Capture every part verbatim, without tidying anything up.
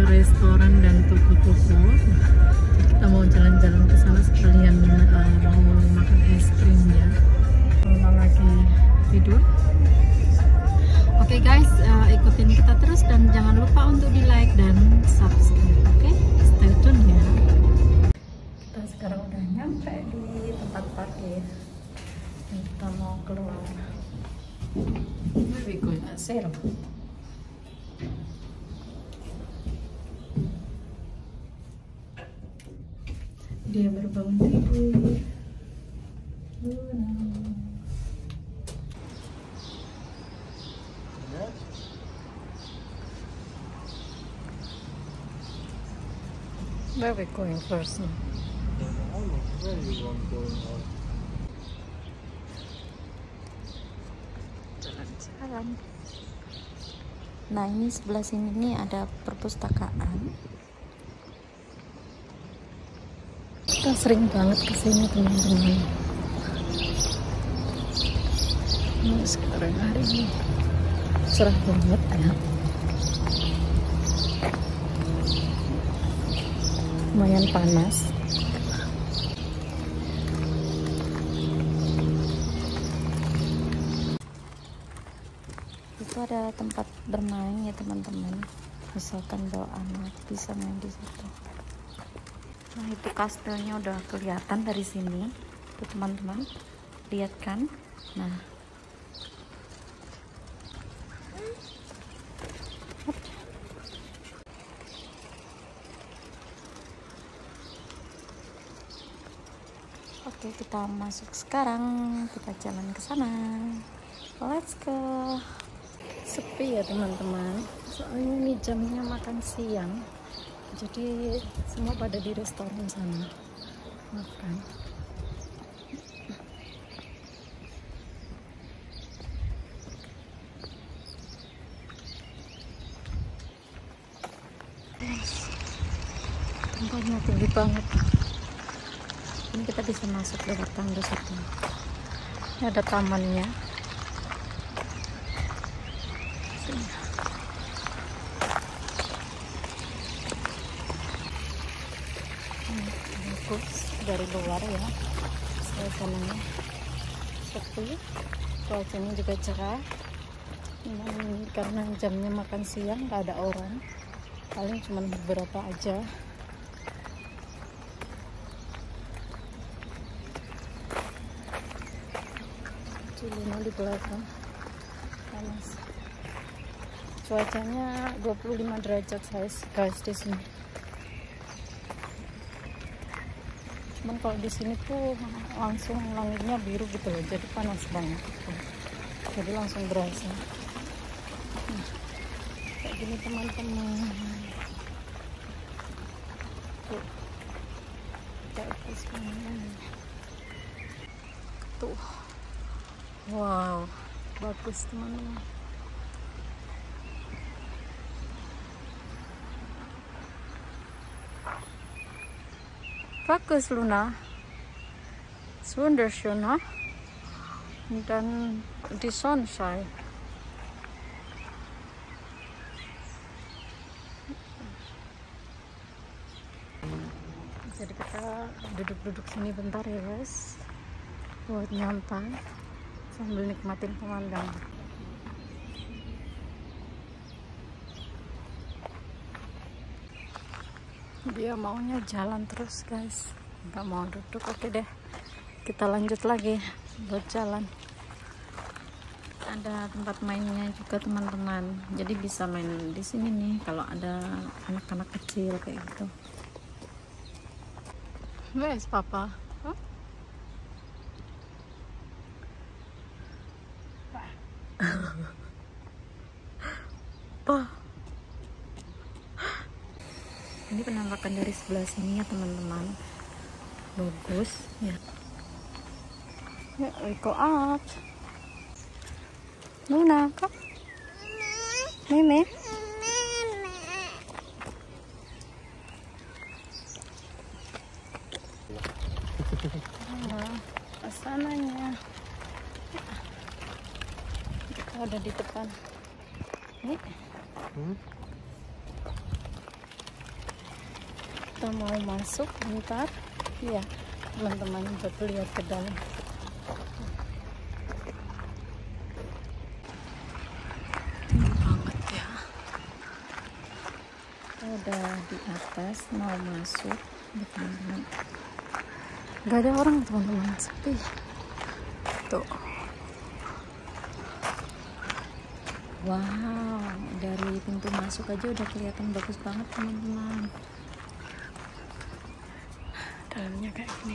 ke restoran dan toko-toko. Kita mau jalan-jalan ke sana sekalian uh, mau makan es krim ya. Mama lagi tidur. Oke okay guys, uh, ikutin kita terus dan jangan lupa untuk di like dan subscribe. Oke, okay? Stay tune ya. Kita sekarang udah nyampe di tempat parkir. Kita mau keluar. Where we going? Sale. Dia baru bangun tidur. Where we going first? Where you want going on? Jalan-jalan. Nah ini sebelah sini nih ada perpustakaan. Kita sering banget kesini teman-teman. Nah, sekarang hari ini cerah banget ya. Lumayan panas. Itu ada tempat bermain ya teman-teman. Misalkan bawa anak bisa main di situ. Nah itu kastelnya udah kelihatan dari sini tuh teman-teman, lihat kan. Nah oke kita masuk sekarang, kita jalan ke sana, let's go. Sepi ya teman-teman, soalnya ini jamnya makan siang. Jadi semua pada di restoran sana makan. Tempatnya tinggi banget. Ini kita bisa masuk lewat tangga situ. Ini ada tamannya. Dari luar ya suasananya sepi, cuacanya juga cerah. Memang karena jamnya makan siang nggak ada orang, paling cuma beberapa aja. Cilina di belakang panas. Cuacanya dua puluh lima derajat guys guys di sini. Cuman kalau di sini tuh langsung langitnya biru gitu loh, jadi panas banget gitu. Jadi langsung berasa. Nah, kayak gini teman-teman. Tuh, bagus banget. Tuh, wow, bagus teman-teman. Bagus Luna, it's wonderful, huh? Dan di sunshine. Jadi kita duduk-duduk sini bentar ya guys, buat nyantai sambil nikmatin pemandangan. Dia maunya jalan terus guys, nggak mau duduk. Oke deh, kita lanjut lagi buat jalan. Ada tempat mainnya juga teman-teman, jadi bisa main di sini nih kalau ada anak-anak kecil kayak gitu. Where's Papa? Huh? Pa. Ini penampakan dari sebelah sini ya teman-teman, bagus ya. Ya, we go out. Luna, come. Meme. Nah, kesananya. Kita ada di depan. Nih. Hmm? kita mau masuk bentar ya teman-teman, buat lihat ke dalam. Tinggi banget ya. Kita udah di atas mau masuk ya, teman-teman. Gak ada orang teman-teman, sepi tuh. Wow, dari pintu masuk aja udah kelihatan bagus banget teman-teman. Dalamnya kayak gini.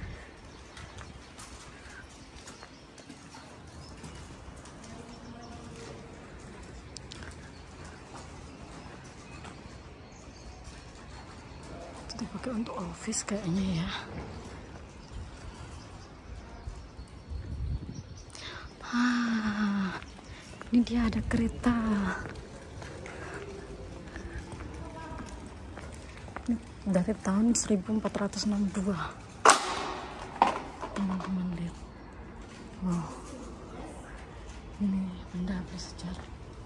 Itu dipakai untuk office kayaknya ya. Ah, ini dia ada kereta. Ini dari tahun seribu empat ratus enam puluh dua. Teman-teman lihat. Wow. Ini benda bersejarah.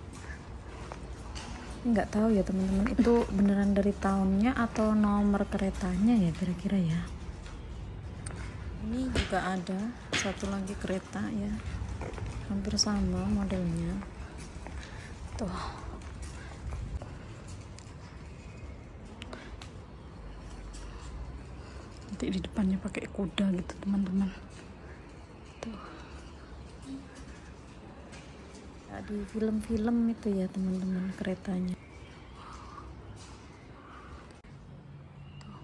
Nggak tahu ya teman-teman, itu beneran dari tahunnya atau nomor keretanya ya kira-kira ya. Ini juga ada satu lagi kereta ya, hampir sama modelnya tuh. Nanti di depannya pakai kuda gitu teman-teman tuh. Ya, di film-film itu ya teman-teman keretanya tuh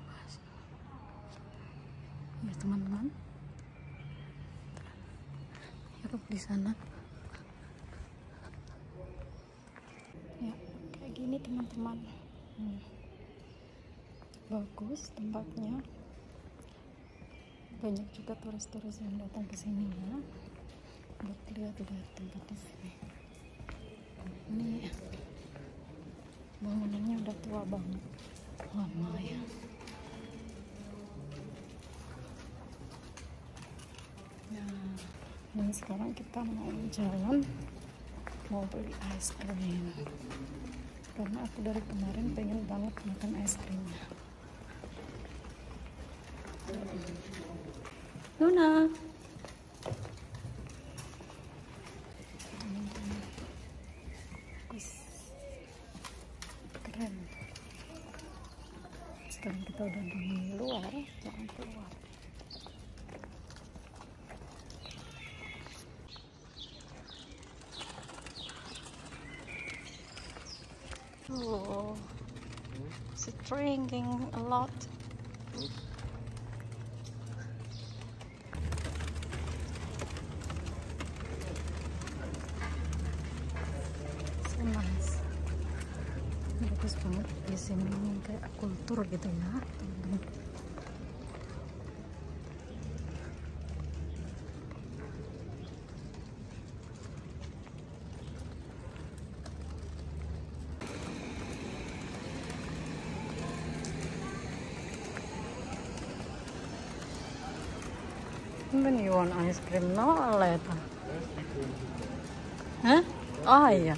ya teman-teman. Ya di sana ya kayak gini teman-teman. hmm. Bagus tempatnya, banyak juga turis-turis yang datang ke sini ya buat lihat-lihat tempat di sini. Ini bangunannya udah tua banget, lama ya. Nah, dan sekarang kita mau jalan, mau beli es krim karena aku dari kemarin pengen banget makan es krimnya. Luna, keren. Sekarang kita udah di luar, jangan keluar. Oh, it's drinking a lot. So nice. Bagus banget di sini, kayak kultur gitu ya, teman-teman. When you want ice cream now or later? Huh? Oh iya.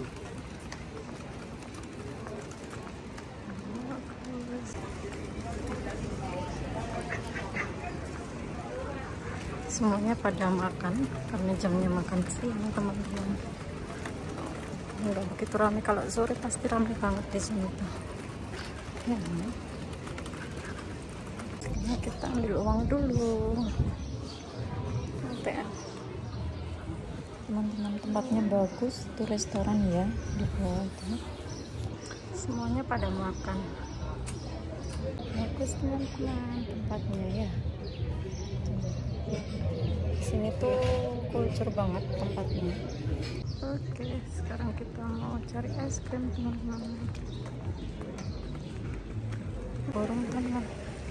Semuanya pada makan karena jamnya makan siang teman-teman. Enggak begitu ramai, kalau sore pasti ramai banget di sini tuh. Ya. Nah, kita ambil uang dulu. Teman-teman, tempatnya bagus, itu restoran ya di bawah itu. Semuanya pada makan. Bagus teman-teman tempatnya ya. Sini tuh kultur banget tempatnya. Oke, sekarang kita mau cari es krim teman-teman. Borong teman.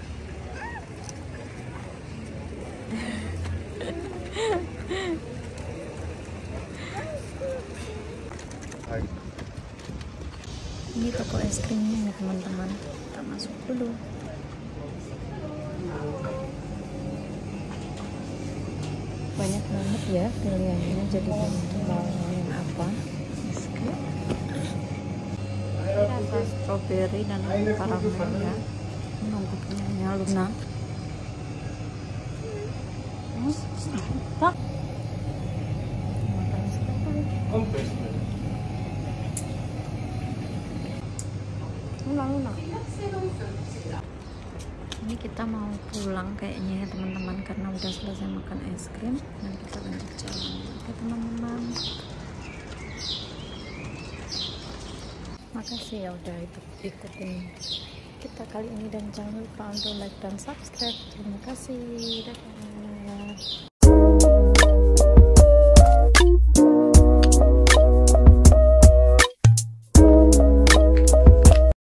Ini toko es krimnya ya teman-teman, kita masuk dulu. Banyak banget ya pilihannya, jadi mau yang apa es krim. Ada strawberry dan karamel ya. Menunggu punyanya Luna. Pak. Luna, Luna. Ini kita mau pulang kayaknya ya teman-teman, karena udah selesai makan es krim dan kita lanjut jalan. Oke teman-teman, makasih ya udah ikut ikutin kita kali ini, dan jangan lupa untuk like dan subscribe. Terima kasih, dadah.